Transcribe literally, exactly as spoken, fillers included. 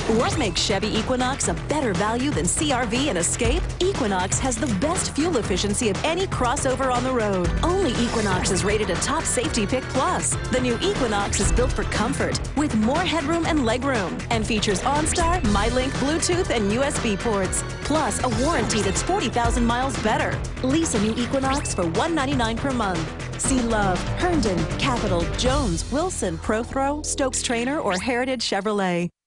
What makes Chevy Equinox a better value than C R V and Escape? Equinox has the best fuel efficiency of any crossover on the road. Only Equinox is rated a top safety pick plus. The new Equinox is built for comfort with more headroom and legroom and features OnStar, MyLink, Bluetooth, and U S B ports. Plus a warranty that's forty thousand miles better. Lease a new Equinox for one hundred ninety-nine dollars per month. See Love, Herndon, Capital, Jones, Wilson, Prothrow, Stokes Trainer, or Heritage Chevrolet.